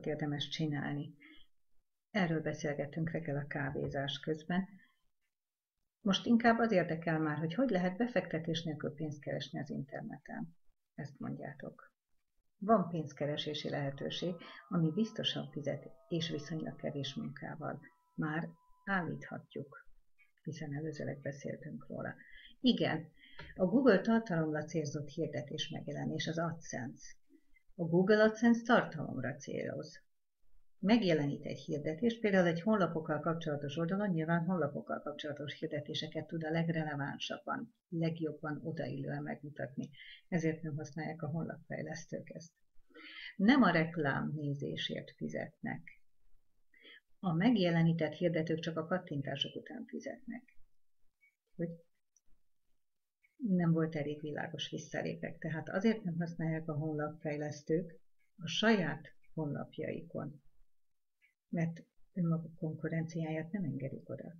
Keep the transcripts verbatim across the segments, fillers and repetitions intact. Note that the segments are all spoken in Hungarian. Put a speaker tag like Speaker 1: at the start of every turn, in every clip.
Speaker 1: érdemes csinálni. Erről beszélgettünk reggel a kávézás közben. Most inkább az érdekel már, hogy hogy lehet befektetés nélkül pénzt keresni az interneten. Ezt mondjátok. Van pénzkeresési lehetőség, ami biztosan fizet és viszonylag kevés munkával. Már állíthatjuk, hiszen előzőleg beszéltünk róla. Igen, a Google tartalomra célzott hirdetés megjelenés, az AdSense. A Google AdSense tartalomra céloz. Megjelenít egy hirdetést, például egy honlapokkal kapcsolatos oldalon, nyilván honlapokkal kapcsolatos hirdetéseket tud a legrelevánsabban, legjobban odaillően megmutatni. Ezért nem használják a honlapfejlesztők ezt. Nem a reklám nézésért fizetnek. A megjelenített hirdetők csak a kattintások után fizetnek. Hogy nem volt elég világos, visszalépek. Tehát azért nem használják a honlapfejlesztők a saját honlapjaikon, mert önmaguk konkurenciáját nem engedik oda.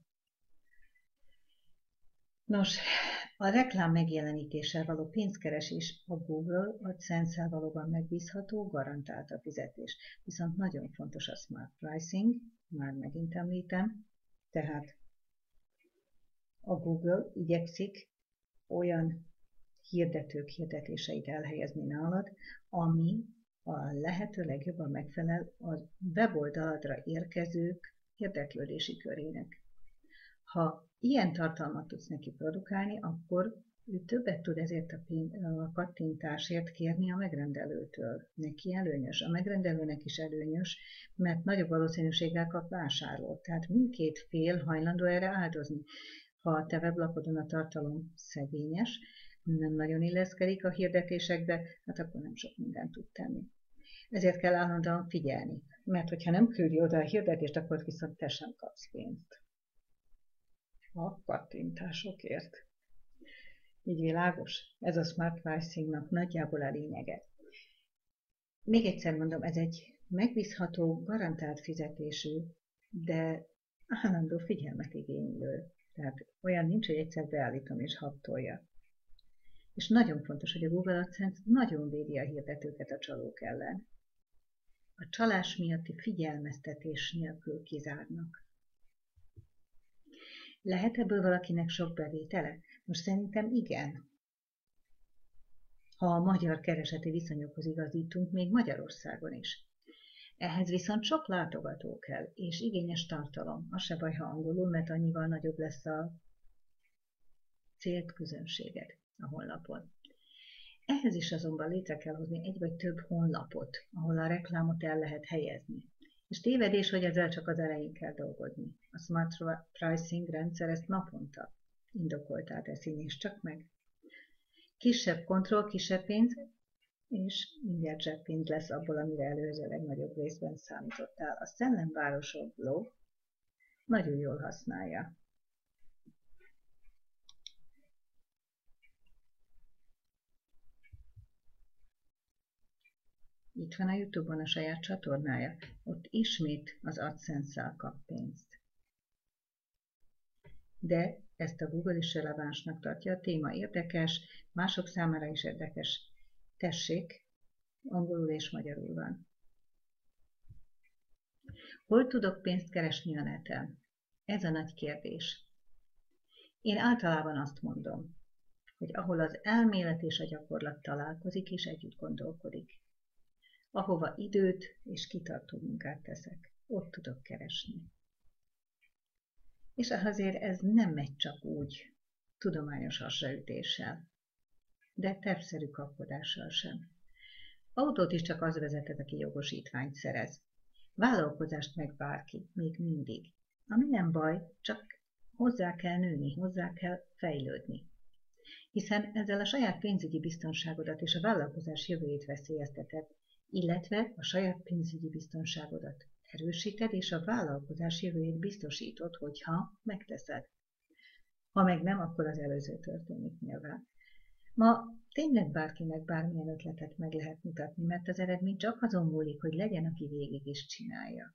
Speaker 1: Nos, a reklám megjelenítéssel való pénzkeresés a Google AdSense-szel valóban megbízható, garantált a fizetés. Viszont nagyon fontos a smart pricing, már megint említem, tehát a Google igyekszik olyan hirdetők hirdetéseit elhelyezni nálad, ami a lehető legjobban megfelel a weboldaladra érkezők érdeklődési körének. Ha ilyen tartalmat tudsz neki produkálni, akkor ő többet tud ezért a, a kattintásért kérni a megrendelőtől. Neki előnyös. A megrendelőnek is előnyös, mert nagyobb valószínűséggel kap vásárlót. Tehát mindkét fél hajlandó erre áldozni. Ha a te weblapodon a tartalom szegényes, nem nagyon illeszkedik a hirdetésekbe, hát akkor nem sok mindent tud tenni. Ezért kell állandóan figyelni, mert hogyha nem küldi oda a hirdetést, akkor viszont te sem kapsz pénzt. A kattintásokért. Így világos? Ez a smart pricingnak nagyjából a lényege. Még egyszer mondom, ez egy megbízható, garantált fizetésű, de állandó figyelmet igénylő. Tehát olyan nincs, hogy egyszer beállítom és habtolja. És nagyon fontos, hogy a Google AdSense nagyon védi a hirdetőket a csalók ellen. A csalás miatti figyelmeztetés nélkül kizárnak. Lehet ebből valakinek sok bevétele? Most szerintem igen. Ha a magyar kereseti viszonyokhoz igazítunk, még Magyarországon is. Ehhez viszont sok látogató kell, és igényes tartalom. Az se baj, ha angolul, mert annyival nagyobb lesz a célt közönséged a honlapon. Ehhez is azonban létre kell hozni egy vagy több honlapot, ahol a reklámot el lehet helyezni. És tévedés, hogy ezzel csak az elején kell dolgozni. A smart pricing rendszer ezt naponta indokoltá teszi, és csak meg. Kisebb kontroll, kisebb pénz, és mindjárt zseppénz lesz abból, amire előzőleg nagyobb részben számítottál. A szellemvárosok blog nagyon jól használja. Itt van a YouTube-on a saját csatornája, ott ismét az AdSense-szel kap pénzt. De ezt a Google is relevánsnak tartja, a téma érdekes, mások számára is érdekes. Tessék, angolul és magyarul van. Hol tudok pénzt keresni a neten? Ez a nagy kérdés. Én általában azt mondom, hogy ahol az elmélet és a gyakorlat találkozik és együtt gondolkodik, ahova időt és kitartó munkát teszek, ott tudok keresni. És azért ez nem megy csak úgy, tudományos hasraütéssel, de tervszerű kapkodással sem. Autót is csak az vezetett, aki jogosítványt szerez. Vállalkozást meg bárki, még mindig. Ami nem baj, csak hozzá kell nőni, hozzá kell fejlődni. Hiszen ezzel a saját pénzügyi biztonságodat és a vállalkozás jövőjét veszélyezteted, illetve a saját pénzügyi biztonságodat erősíted, és a vállalkozás jövőjét biztosítod, hogyha megteszed. Ha meg nem, akkor az előző történik nyilván. Ma tényleg bárkinek bármilyen ötletet meg lehet mutatni, mert az eredmény csak azon múlik, hogy legyen, aki végig is csinálja.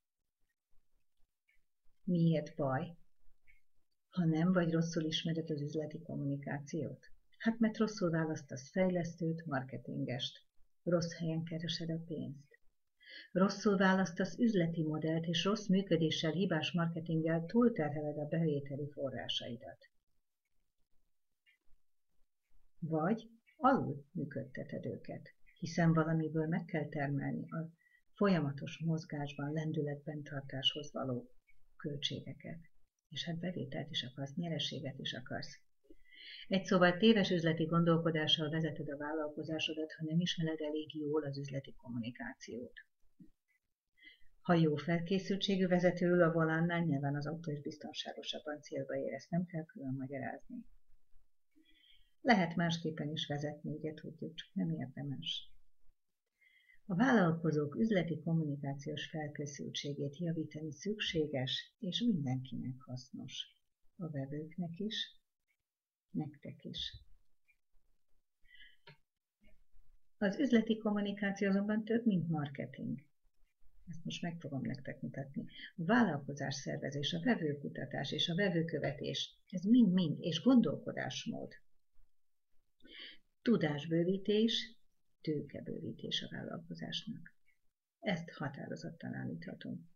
Speaker 1: Miért baj? Ha nem vagy rosszul ismered az üzleti kommunikációt? Hát mert rosszul választasz fejlesztőt, marketingest. Rossz helyen keresed a pénzt. Rosszul választasz üzleti modellt, és rossz működéssel, hibás marketinggel túlterheled a bevételi forrásaidat. Vagy alul működteted őket, hiszen valamiből meg kell termelni a folyamatos mozgásban, lendületben tartáshoz való költségeket. És hát bevételt is akarsz, nyereséget is akarsz. Egy szóval téves üzleti gondolkodással vezeted a vállalkozásodat, ha nem ismered elég jól az üzleti kommunikációt. Ha jó felkészültségű vezető ül a volánnál, nyilván az autó is biztonságosabban célba ér, ezt nem kell külön magyarázni. Lehet másképpen is vezetni, ugye tudjuk, csak nem érdemes. A vállalkozók üzleti kommunikációs felkészültségét javítani szükséges, és mindenkinek hasznos. A vevőknek is, nektek is. Az üzleti kommunikáció azonban több, mint marketing. Ezt most meg fogom nektek mutatni. A vállalkozás szervezés, a vevőkutatás és a vevőkövetés, ez mind-mind, és gondolkodásmód. Tudásbővítés, tőkebővítés a vállalkozásnak. Ezt határozottan állíthatom.